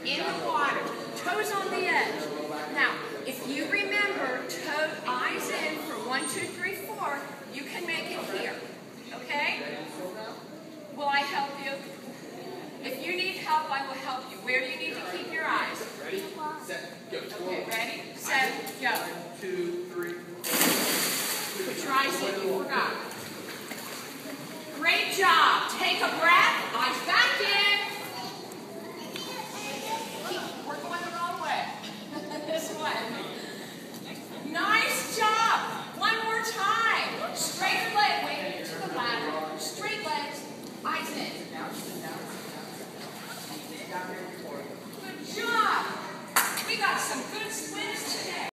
in the water, toes on the edge. Now, if you remember, eyes in for 1, 2, 3, 4, you can make